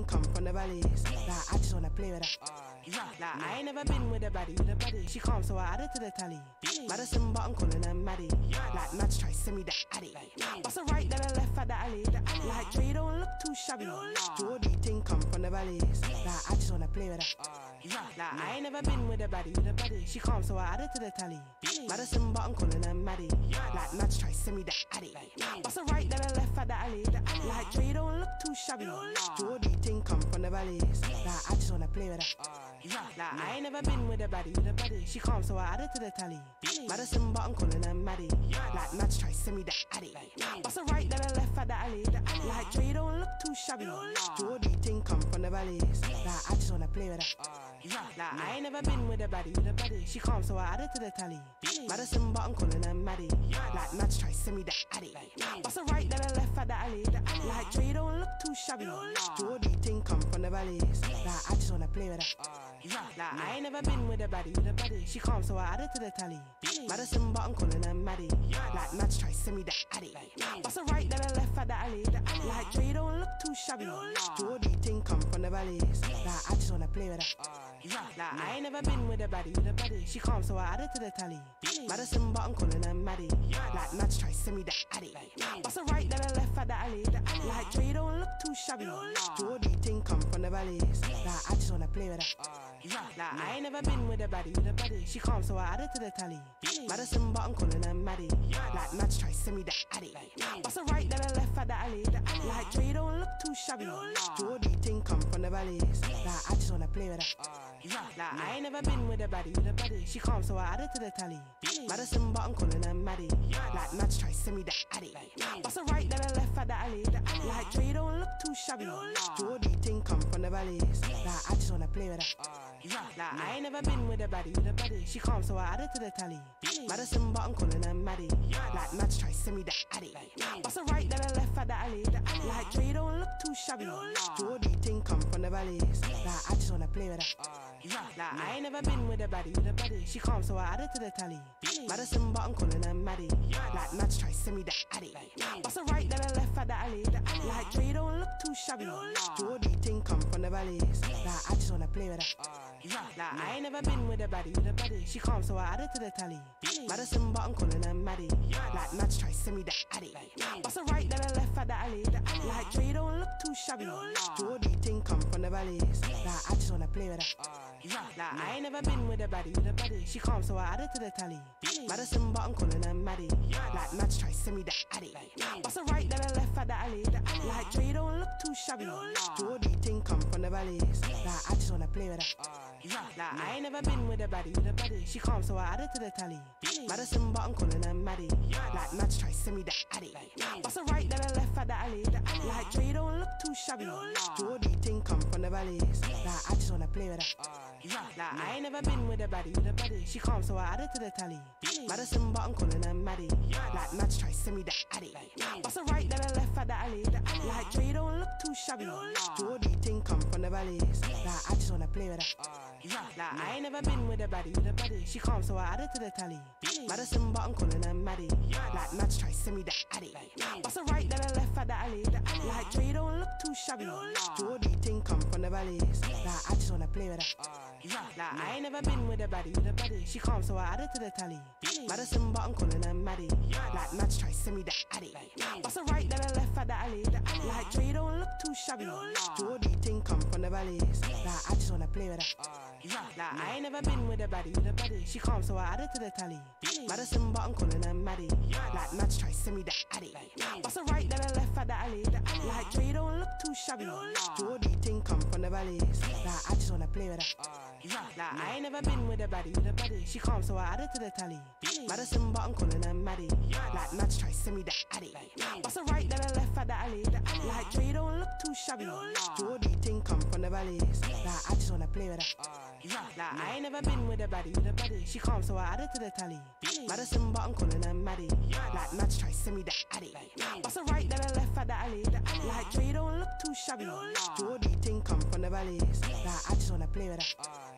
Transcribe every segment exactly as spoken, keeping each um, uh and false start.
come from the valleys. Like, I just wanna play with her. Like, I ain't never been with a baddie. With a baddie. She calm, so I add it to the tally. Madison button calling her Maddie. Like, Mads try send me the addy. Bust a right, then a left at the alley. Like, Dre don't look too shabby. Geordie thing come from the valleys. Like, I just wanna play with her. Like, I ain't never been with a baddie. With a baddie. She calm, so I add it to the tally. Madison button calling her Maddie. Like, Mads try send me the addy. Bust a right, then a left at the alley. Like, Dre don't look too shabby. Geordie thing come from the valleys. Like, I just wanna play with her. Like, I ain't never been with a baddie. With a baddie. She calm, so I add it to the tally. Madison button calling her Maddie. Like, Mads try send me the addy. Bust a right, then a left at the alley. Like, Dre don't look too shabby. Geordie thing come from the valleys. Like, I just wanna play with her. Like, I ain't never been with a baddie. With a baddie. She calm, so I add it to the tally. Madison button calling her Maddie. Like, Mads try send me the addy. Bust a right, then a left at the alley. Like, Dre don't look too shabby. Geordie thing come from the valleys. Like, I just wanna play with her. Like, I ain't never been with a baddie. With a baddie. She calm, so I add it to the tally. Madison button calling her Maddie. Like, Mads try send me the addy. Bust a right, then a left at the alley. Like, Dre don't look too shabby. Geordie thing come from the valleys. Like, I just wanna play with her. Like, I ain't never been with a baddie. With a baddie. She calm, so I add it to the tally. Madison button calling her Maddie. Like, Mads try send me the addy. Bust a right, then a left at the alley. Like, Dre don't look too shabby. Geordie thing come from the valleys. Like, I just wanna play with her. Like, I ain't never been with a baddie. With a baddie. She calm, so I add it to the tally. Madison button calling her Maddie. Like, Mads try send me the addy. Bust a right, then a left at the alley. Like, Dre don't look too shabby. Geordie thing come from the valleys. Like, I just wanna play with her. Like, I ain't never been with a baddie. With a baddie. She calm, so I add it to the tally. Madison button calling her Maddie. Like, Mads try send me the addy. Bust a right, then a left at the alley. Like, Dre don't look too shabby. Geordie thing come from the valleys. Like, I just wanna play with her. Like, I ain't never been with a baddie. With a baddie. She calm, so I add it to the tally. Madison button calling her Maddie. Like, Mads try send me the addy. Bust a right, then a left at the alley. Like, Dre don't look too shabby. Geordie thing come from the valleys. Like, I just wanna play with her. Like, I ain't never been with a baddie. With a baddie. She calm, so I add it to the tally. Madison button calling her Maddie. Like, Mads try send me the addy. Bust a right, then a left at the alley. Like, Dre don't look too shabby. Geordie thing come from the valleys. Like, I just wanna play with her. Like, I ain't never been with a baddie. With a baddie. She calm, so I add it to the tally. Madison button calling her Maddie. Like, Mads try send me the addy. Bust a right, then a left at the alley. Like, Dre don't look too shabby. Geordie thing come from the valleys. Like, I just wanna play with her. Like, I ain't never been with a baddie. With a baddie. She calm, so I add it to the tally. Madison button calling her Maddie. Like, Mads try send me the addy. Bust a right, then a left at the alley. Like, Dre don't look too shabby. Geordie thing come from the valleys. Like, I just wanna play with her. Like, I ain't never been with a baddie. With a baddie. She calm, so I add it to the tally. Madison button calling her Maddie. Like, Mads try send me the addy. Bust a right, then a left at the alley. Like, Dre don't look too shabby. Geordie thing come from the valleys. Like, I just wanna play with her. Like, I ain't never been with a baddie. With a baddie. She calm, so I add it to the tally. Madison button calling her Maddie. Like, Mads try send me the addy. Bust a right, then a left at the alley. Like, Dre don't look too shabby. Geordie thing come from the valleys. Like, I just wanna play with her. Like, I ain't never been with a baddie. With a baddie. She calm, so I add it to the tally. Madison button calling her Maddie. Like, Mads try send me the addy. Bust a right, then a left at the alley. Like, Dre don't look too shabby. Geordie thing come from the valleys. Like, I just wanna play with her. Like, I ain't never been with a baddie. With a baddie. She calm, so I add it to the tally. Madison button calling her Maddie. Like, Mads try send me the addy. Bust a right, then a left at the alley. Like, Dre don't look too shabby. Geordie thing come from the valleys. Like, I just wanna play with her. Like, I ain't never been with a baddie. With a baddie. She calm, so I add it to the tally. Madison button calling her Maddie. Like, Mads try send me the addy. Bust a right, then a left at the alley. Like, Dre don't look too shabby. Geordie thing come from the valleys. Like, I just wanna play with her. Like, I ain't never been with a baddie. With a baddie. She calm, so I add it to the tally. Madison button calling her Maddie. Like, Mads try send me the addy. Bust a right, then a left at the alley. Like, Dre don't look too shabby. Geordie thing come from the valleys. Like, I just wanna play with her. Like, I ain't never been with a baddie. With a baddie. She calm, so I add it to the tally. Madison button calling her Maddie. Like, Mads try send me the addy. Bust a right, then a left at the alley. Like, Dre don't look too shabby. Geordie thing come from the valleys. Like, I just wanna play with her.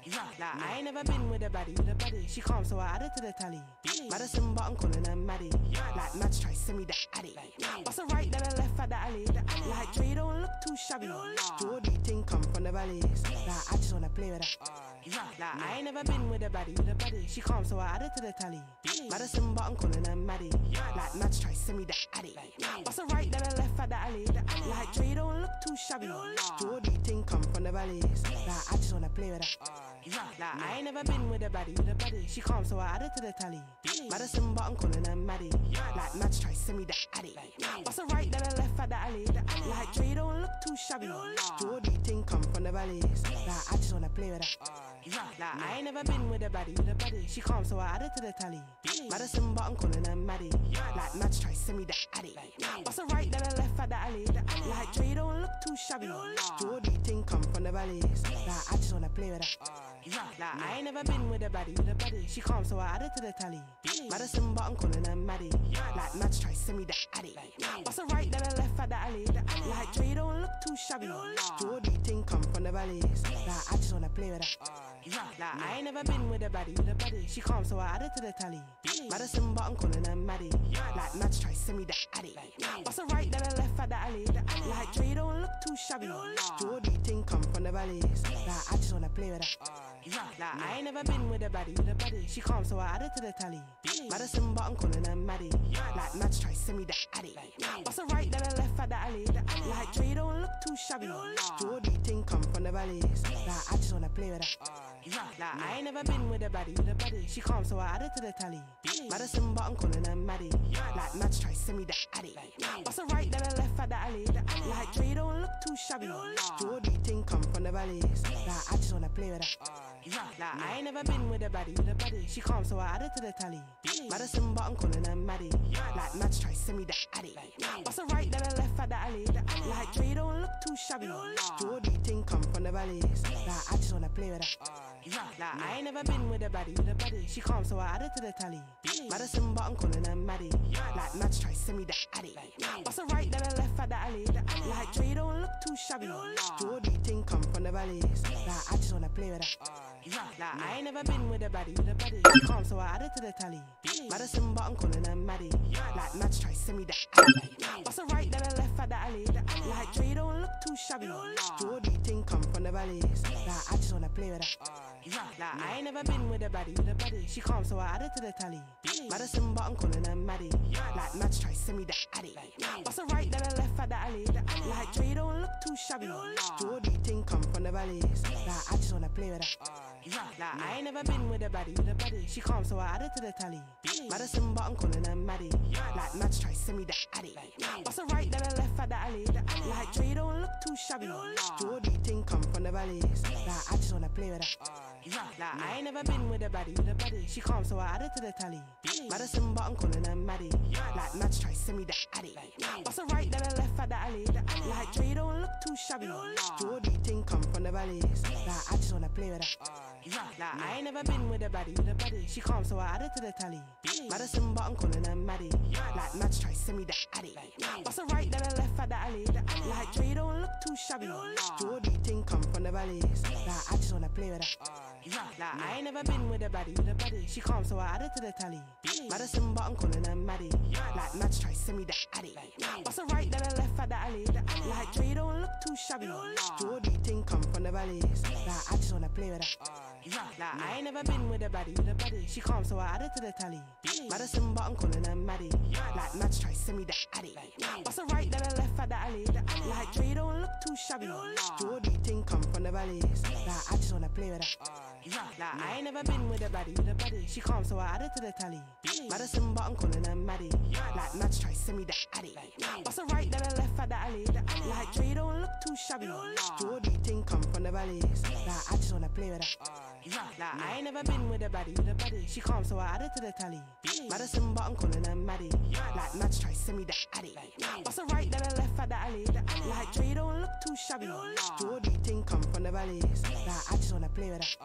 Like I ain't never been with a baddie, with a baddie. She calm, so I added to the tally. Madison, but I'm calling her Maddie. Like Mads try send me the addy. Bust a right, then a left at the alley. Like Dre don't look too shabby. Jordy thing come from the valleys. Like I just wanna play with that. Like I ain't never been with a baddie, with a baddie. She calm, so I added to the tally. Madison, but I'm calling her Maddie. Like Mads try send me the addy. Bust a right, then a left at the alley. Like Dre don't look too shabby. Jordy thing come from the valleys. Like I just wanna play with that. Like I ain't never been with a baddie, with a baddie. She calm, so I added to the tally. Madison, but I'm calling her Maddie. Like Mads try send me the addy. Bust a right, then a left at the alley. Like Dre don't look too shabby. Jordy thing come from the valleys. Like I just wanna play with that. Like I ain't never been with a baddie, with a baddie. She calm, so I added to the tally. Madison, but I'm calling her Maddie. Like Mads try send me the addy. Bust a right, then a left at the alley. Like Dre don't look too shabby. Jordy thing come from the valleys. Like I just wanna play with that. Like I ain't never been with a baddie, with a baddie. She calm, so I added to the tally. Madison, but I'm calling her Maddie. Like Mads try send me the addy. Bust a right, then a left at the alley. Like Dre don't look too shabby. Jordy thing come from the valleys. Like I just wanna play with that. Like I ain't never been with a baddie, with a baddie. She calm, so I added to the tally. Madison, but I'm calling her Maddie. Like Mads try send me the addy. Bust a right, then a left at the alley. Like Dre don't look too shabby. Jordy thing come from the valleys. Like I just wanna play with that. Like I ain't never been with a baddie, with a baddie. She calm, so I added to the tally. Madison, but I'm calling her Maddie. Like Mads try send me the addy. Bust a right, then a left at the alley. Like Dre don't look too shabby. Jordy thing come from the valleys. Like I just wanna play with that. Like I ain't never been with a baddie, with a baddie. She calm, so I added to the tally. Madison, but I'm calling her Maddie. Like Mads try send me the addy. Bust a right, then a left at the alley. Like Dre don't look too shabby. Jordy thing come from the valleys. Like I just wanna play with that. Like I ain't never been with a baddie, with a baddie. She calm, so I added to the tally. Madison, but I'm calling her Maddie. Like Mads try send me the addy. Bust a right, then a left at the alley. Like Dre don't look too shabby. Jordy thing come from the valleys. Like I just wanna play with that. Like I ain't never been with a baddie, with a baddie. She calm, so I added to the tally. Madison, but I'm calling her Maddie. Like Mads try send me the addy. Bust a right, then a left at the alley. Like Dre don't look too shabby. Jordy thing come from the valleys. Like I just wanna play with that. Like I ain't never been with a baddie, with a baddie. She calm, so I added to the tally. Madison, but I'm calling her Maddie. Like Mads try send me the addy. Bust a right, then a left at the alley. Like Dre don't look too shabby. Jordy thing come from the valleys. Like I just wanna play with that. Like I ain't never been with a baddie, with a baddie. She calm, so I added to the tally. Madison, but I'm calling her Maddie. Like Mads try send me the addy. Bust a right, then a left at the alley. Like Dre don't look too shabby. Jordy thing come from the valleys. Like I just wanna play with that. Like I ain't never been with a baddie, with a baddie. She calm, so I added to the tally. Madison, but I'm calling her Maddie. Like Mads try send me the addy. Bust a right, then a left at the alley. Like Dre don't look too shabby. Jordy thing come from the valleys. Like I just wanna play with that. Like I ain't never been with a baddie, with a baddie. She calm, so I added to the tally. Madison, but I'm calling her Maddie. Like Mads try send me the addy. Bust a right, then a left at the alley. Like Dre don't look too shabby. Jordy thing come from the valleys. Like I just wanna play with that. Like I ain't never been with a baddie, with a baddie. She calm, so I added to the tally. Madison, but I'm calling her Maddie. Like Mads try send me the addy. Bust a right, then a left at the alley. Like Dre don't look too shabby. Jordy thing come from the valleys. Like I just wanna play with that. Like I ain't never been with a baddie, with a baddie. She calm, so I added to the tally. Madison, but I'm calling her Maddie. Like Mads try send me the addy. Bust a right, then a left at the alley. Like Dre don't look too shabby. Jordy thing come from the valleys. Like I just wanna play with that. Like I ain't never been with a baddie, with a baddie. She calm, so I added to the tally. Madison, but I'm calling her Maddie. Like Mads try send me the addy. Bust a right, then a left at the alley. Like Dre don't look too shabby. Jordy thing come from the valleys. Like I just wanna play with that. Like I ain't never been with a baddie, with a baddie. She calm, so I added to the tally. Madison, but I'm calling her Maddie. Like Mads try send me the addy. Bust a right, then a left at the alley. Like Dre don't look too shabby. Jordy thing come from the valleys. Like I just wanna play with that. Like I ain't never been with a baddie, with a baddie. She calm, so I added to the tally. Madison, but I'm calling her Maddie. Like Mads try send me the addy. Bust a right, then a left at the alley. Like Dre don't look too shabby. Jordy thing come from the valleys. Like I just wanna play with that.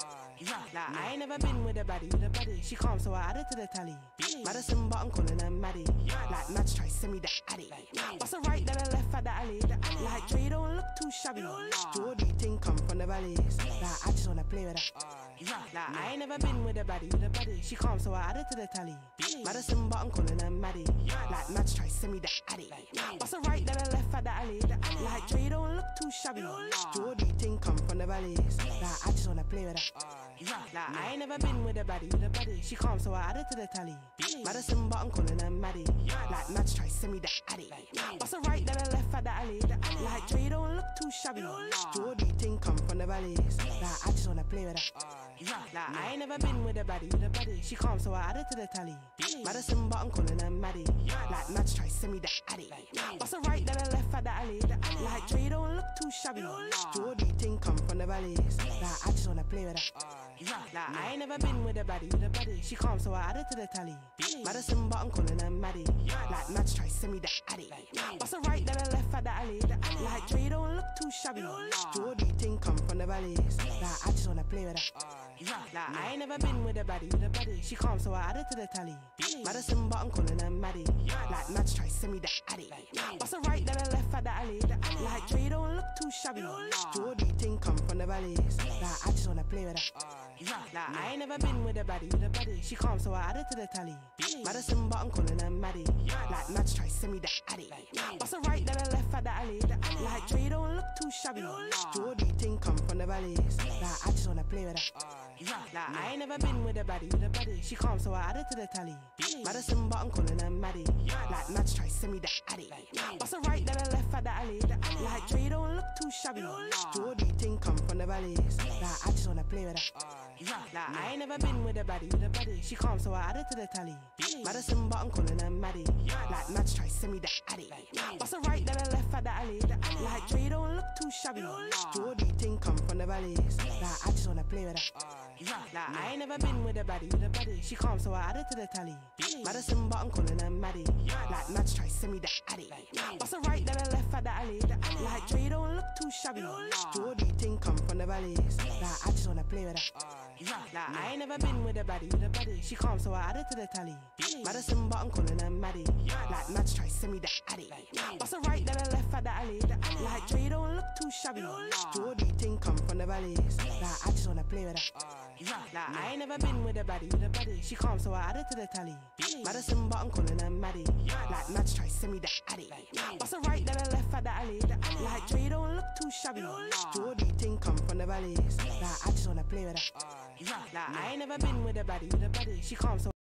Like I ain't never been with a baddie, with a baddie. She calm, so I added to the tally. Madison, but I'm calling her Maddie. Like Mads try send me the addy. Bust a right, then a left at the alley. Like Dre don't look too shabby. Jordy thing come from the valleys. Like I just wanna play with that. Like I ain't never been with a baddie, with a baddie. She calm, so I added to the tally. Madison, but I'm calling her Maddie. Like Mads try send me the addy. Bust a right, then a left at the alley. Like Dre don't look too shabby. Jordy thing come from the valleys. Like I just wanna play with that. Like I ain't never been with a baddie, with a baddie. She calm, so I added to the tally. Madison, but I'm calling her Maddie. Like Mads try send me the addy. Bust a right, then a left at the alley. Like Dre don't look too shabby. Jordy thing come from the valleys. Like I just wanna play with that. Like I ain't never been with a baddie, with a baddie. She calm, so I added to the tally. Madison, but I'm calling her Maddie. Like Mads try send me the addy. Bust a right, then a left at the alley. Like Dre don't look too shabby. Jordy thing come from the valleys. Like I just wanna play with that. Like I ain't never been with a baddie, with a baddie. She calm, so I added to the tally. Madison, but I'm calling her Maddie. Like Mads try send me the addy. Bust a right, then a left at the alley. Like Dre don't look too shabby. Jordy thing come from the valleys. Like I just wanna play with that. Like I ain't never been with a baddie, with a baddie. She calm, so I added to the tally. Madison, but I'm calling her Maddie. Like Mads try send me the addy. Bust a right, then a left at the alley. Like Dre don't look too shabby. Jordy thing come from the valleys. Like I just wanna play with that. Like I ain't never been with a baddie, with a baddie. She calm, so I added to the tally. Madison, but I'm calling her Maddie. Like Mads try send me the addy. Bust a right, then a left at the alley. Like Dre don't look too shabby. Jordy thing come from the valleys. Like I just wanna play with that. Like I ain't never been with a baddie, with a baddie. She calm, so I added to the tally. Madison, but I'm calling her Maddie. Like Mads try send me the addy. Bust a right, then a left at the alley. Like Dre don't look too shabby. Jordy thing come from the valleys. Like I just wanna play with that. Like I ain't never been with a baddie, with a baddie. She calm, so I added to the tally. Madison, but I'm calling her Maddie. Like Mads try send me the addy. Bust a right, then a left at the alley. Like Dre don't look too shabby. Jordy thing come from the valleys. Like I just wanna play with that. Like I ain't never been with a baddie, with a baddie. She calm, so I added to the tally. Madison, but I'm calling her Maddie. Like Mads try send me the addy. Bust a right, then a left at the alley. Like Dre don't look too shabby. Jordy thing come from the valleys. Like I just wanna play with that. Like I ain't never been with a baddie, with a baddie. She calm, so I added to the tally. Madison, but I'm calling her Maddie. Like Mads try send me the addy. Bust a right, then a left at the alley. Like Dre don't look too shabby. Jordy thing come from the valleys. Like I just wanna play with that. Like I ain't never been with a baddie, with a baddie. She calm, so I added to the tally. Madison, but I'm calling her Maddie. Like Mads try send me the addy. Bust a right, then a left at the alley. Like Dre don't look too shabby. Jordy thing come from the valleys. Like I just wanna play with that. Like I ain't never been with a baddie, with a baddie. She calm, so